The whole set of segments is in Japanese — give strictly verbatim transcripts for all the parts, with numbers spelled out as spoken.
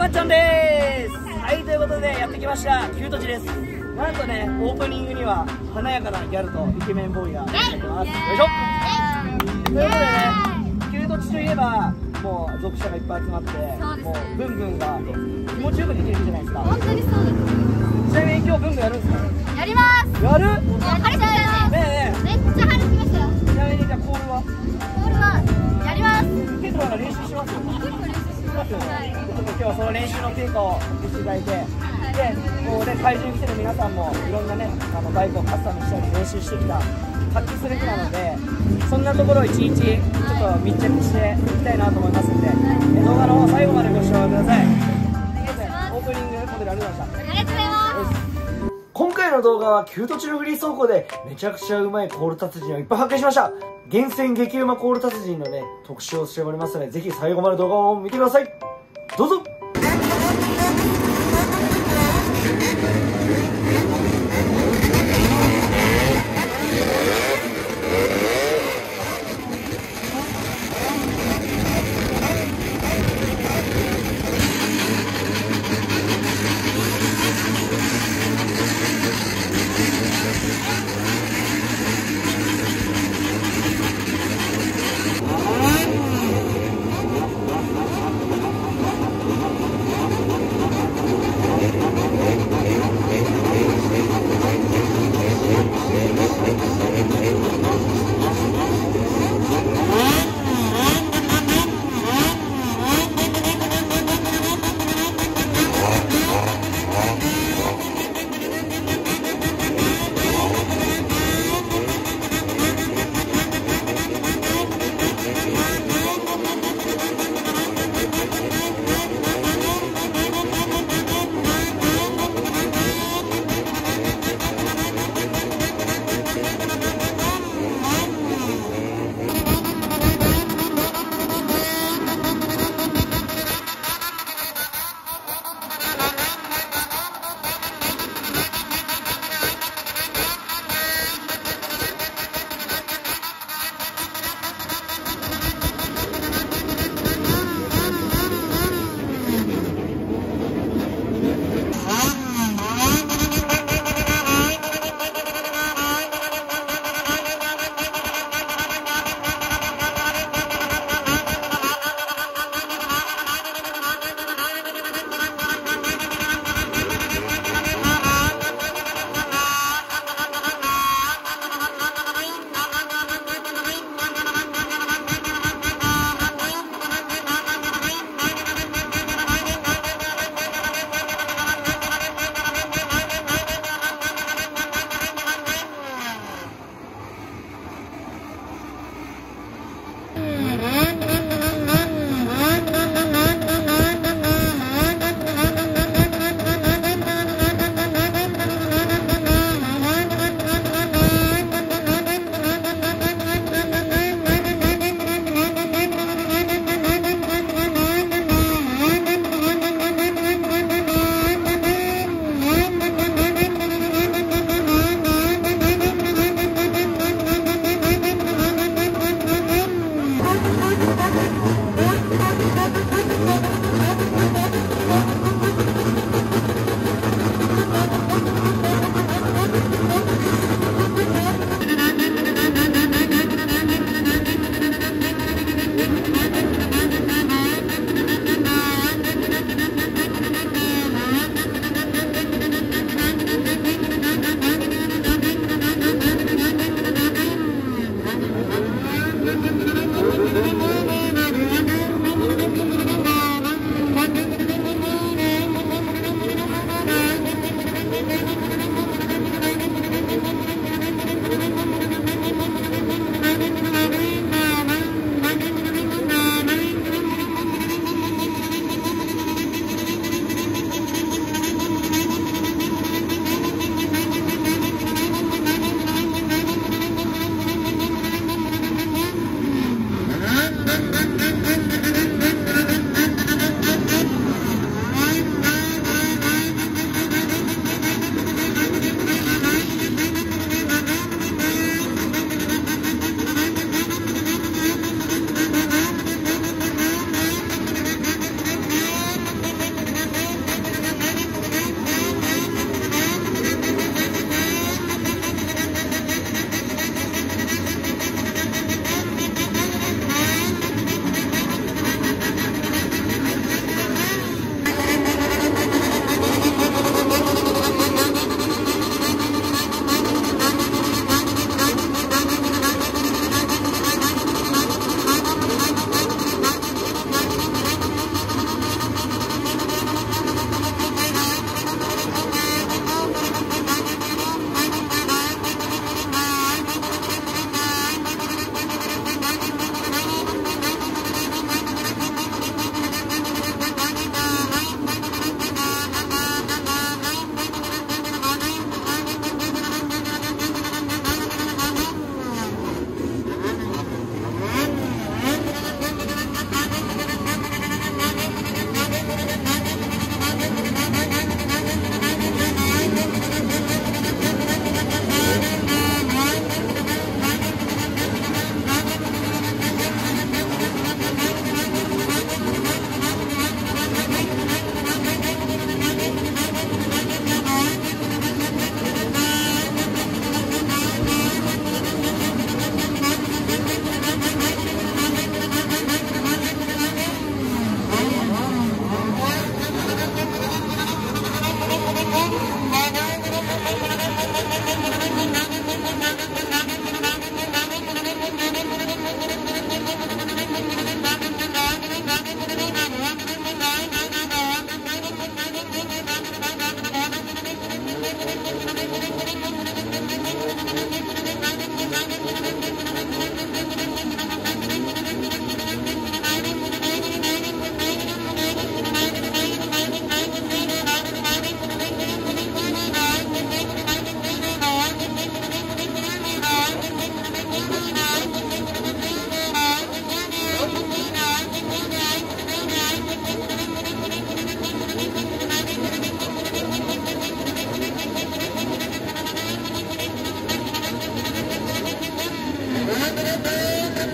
かっちゃんです。はい、ということでやってきましたキュートチです。なんとね、オープニングには華やかなギャルとイケメンボーイが来てます。よいしょ。ということでね、キュートチといえばもう属者がいっぱい集まって、もうブンブンが気持ちよくできるじゃないですか。 本当にそうです。 ちなみに今日ブンブンやるんですか？ やります。 やる？ 晴れちゃうね。 ねえねめっちゃ晴れてきましたよ。 え。ちなみにじゃあコールは？ コールはやります。 結構なんか練習しますよ。 結構練習しますよ。はい。 ちょっと今日はその練習の成果を見せていただいて、で、こうね、会場に来てる皆さんもいろんなね、あのバイクをカスタムしたり練習してきた発揮する日なので、そんなところを一日ちょっと密着していきたいなと思いますので、え動画の方最後までご視聴ください。オープニングモデルありがとうございました。 ありがとうございます。 今回の動画はキュートチのフリー走行でめちゃくちゃうまいコール達人をいっぱい発見しました。厳選激うまコール達人のね、特集をしておりますので、ぜひ最後まで動画を見てください。どうぞ。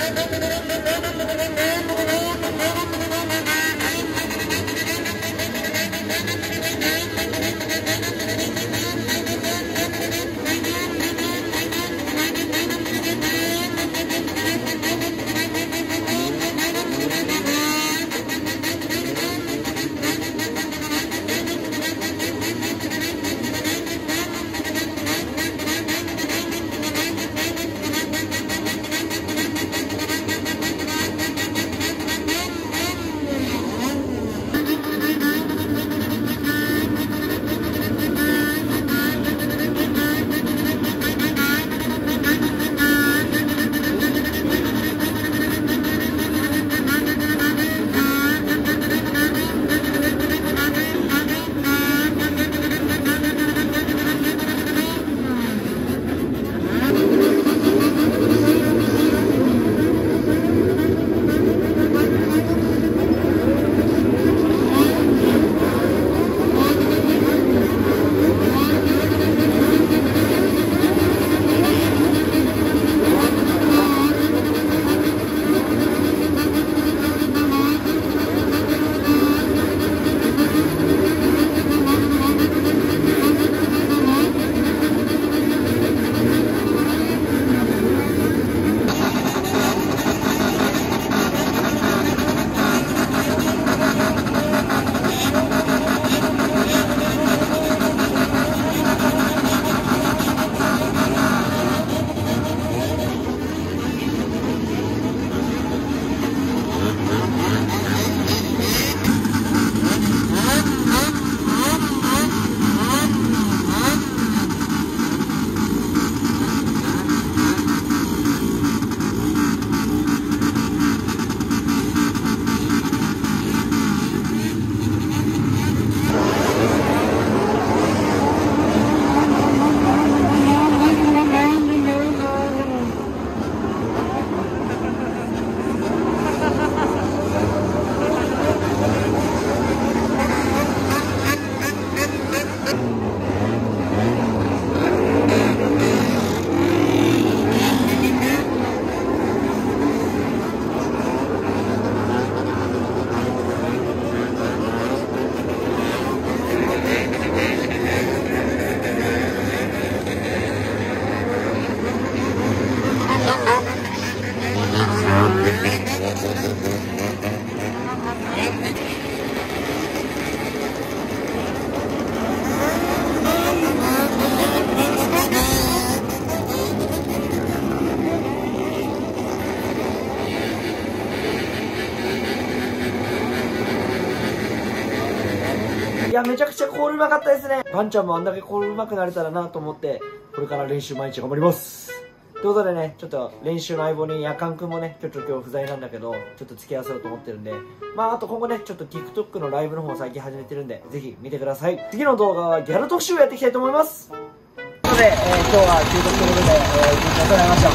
いや、めちゃくちゃコールうまかったですね。ガンちゃんもあんだけコールうまくなれたらなと思って、これから練習毎日頑張ります。ということでね、ちょっと練習の相棒に夜間くんもね、ちょっと今日不在なんだけど、ちょっと付き合わせようと思ってるんで、まああと今後ね、ちょっと TikTok のライブの方最近始めてるんで、ぜひ見てください。次の動画はギャル特集をやっていきたいと思います。ということで、えー、今日は休息ということで、えー、一日やってもらいました。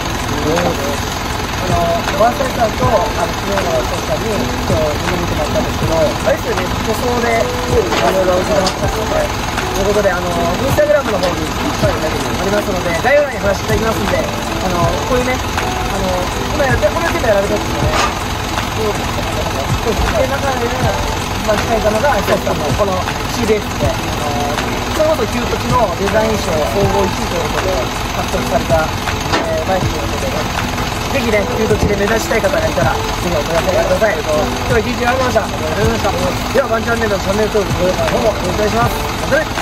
あの、ワンサイさんと、あの、昨日の人さんに、今日、見てもらったんですけど、あれですよね、塗装で、いろいろ伺ってたので、ということで、あの、インスタグラムの方に、いっぱいだけありますので、概要欄に話していただきますんで、あの、こういうね、あの、今やって、これだけでやられたんですよね。そうですね。で、中で、まあ、近いたのが、久さんの、この シービーエス で、あの、ちょうど旧時のデザイン賞総合いちいということで、獲得された、えー、バイクということで、ぜひね、旧時で目指したい方がいたら、ぜひお問い合わせください。今日は一日ありがとうございました。ありがとうございました。では、ワンチャンネルのチャンネル登録、高評価の方もよろしくお願いします。またね。